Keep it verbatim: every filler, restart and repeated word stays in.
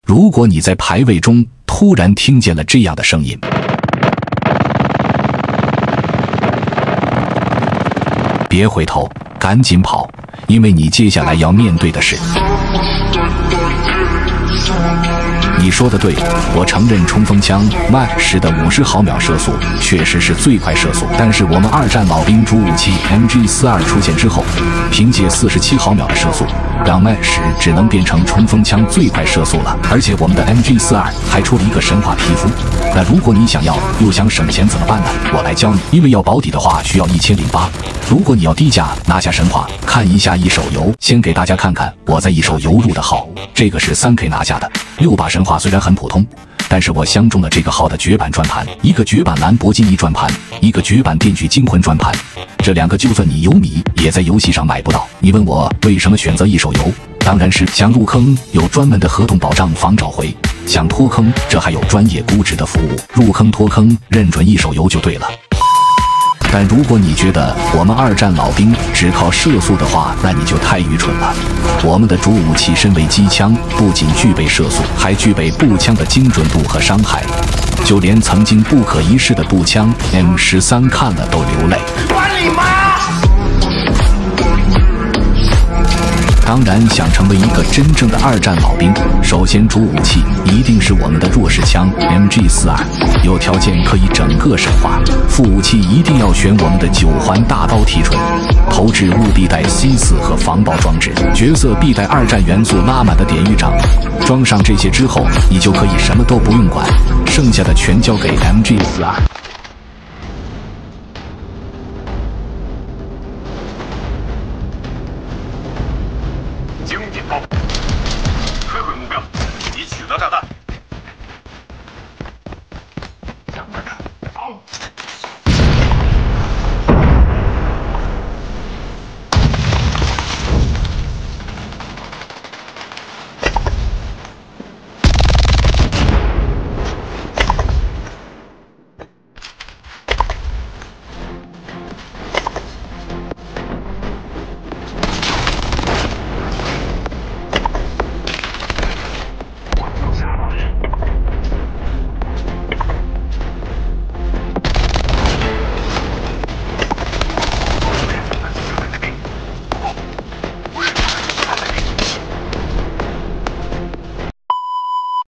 如果你在排位中突然听见了这样的声音，别回头，赶紧跑，因为你接下来要面对的是……你说的对，我承认冲锋枪 Mark 十的五十毫秒射速确实是最快射速，但是我们二战老兵主武器 M G 四十二 出现之后，凭借四十七毫秒的射速，让 Mark 十只能变成冲锋枪最快射速了。而且我们的 M G 四十二 还出了一个神话皮肤。那如果你想要又想省钱怎么办呢？我来教你，因为要保底的话需要一千零八。如果你要低价拿下神话，看一下一手游。先给大家看看我在一手游入的号，这个是 三 K 拿下的。六把神话虽然很普通，但是我相中了这个号的绝版转盘，一个绝版兰博基尼转盘，一个绝版电锯惊魂转盘。这两个就算你游迷也在游戏上买不到。你问我为什么选择一手游？当然是想入坑有专门的合同保障防找回，想脱坑这还有专业估值的服务，入坑脱坑认准一手游就对了。但如果你觉得我们二战老兵只靠射速的话，那你就太愚蠢了。我们的主武器身为机枪，不仅具备射速，还具备步枪的精准度和伤害，就连曾经不可一世的步枪 M 十三 看了都流泪。管你妈！当然，想成为一个真正的二战老兵，首先主武器一定是我们的弱势枪 M G 四十二， 有条件可以整个神话。副武器一定要选我们的九环大刀提纯，投掷务必带 C 四 和防爆装置，角色必带二战元素拉满的典狱长。装上这些之后，你就可以什么都不用管，剩下的全交给 M G 四十二。